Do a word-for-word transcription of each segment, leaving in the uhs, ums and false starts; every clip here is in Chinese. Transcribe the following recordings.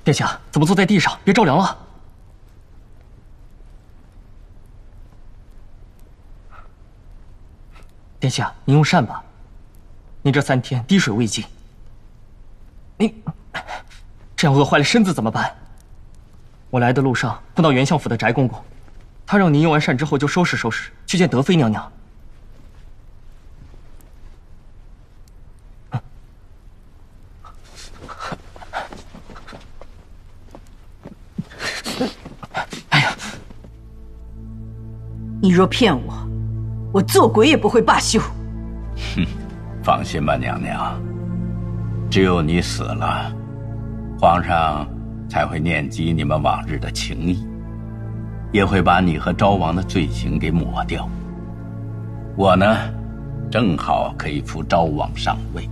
殿下怎么坐在地上？别着凉了。殿下，您用膳吧。您这三天滴水未进，您这样饿坏了身子怎么办？我来的路上碰到袁相府的翟公公，他让您用完膳之后就收拾收拾，去见德妃娘娘。 你若骗我，我做鬼也不会罢休。 哼，放心吧，娘娘。只有你死了，皇上才会念及你们往日的情谊，也会把你和昭王的罪行给抹掉。我呢，正好可以扶昭王上位。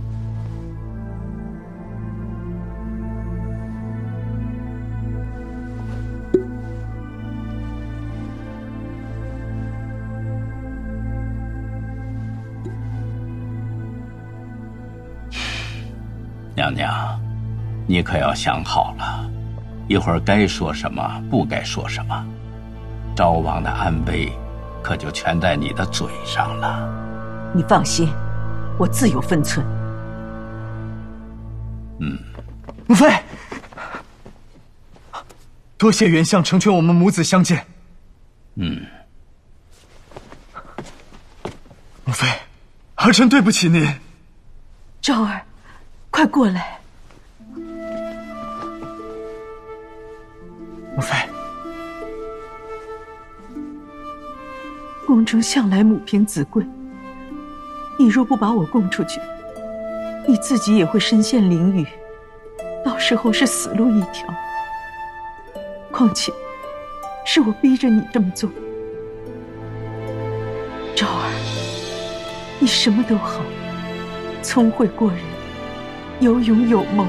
娘娘，你可要想好了，一会儿该说什么，不该说什么。昭王的安危，可就全在你的嘴上了。 你放心，我自有分寸。 嗯， 母妃，多谢袁相成全我们母子相见。 嗯， 母妃，儿臣对不起您。 昭儿。 快过来， 母妃。 宫中向来母凭子贵，你若不把我供出去，你自己也会身陷囹圄，到时候是死路一条。况且，是我逼着你这么做。昭儿，你什么都好，聪慧过人。 有勇有谋，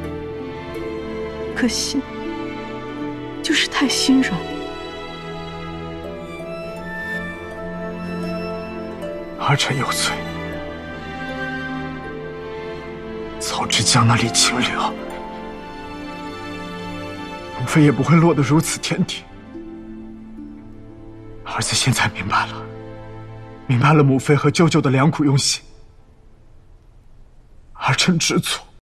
可惜就是太心软。 儿臣有罪，早知将那里清了，母妃也不会落得如此田地。儿子现在明白了，明白了母妃和舅舅的良苦用心。 儿臣知错。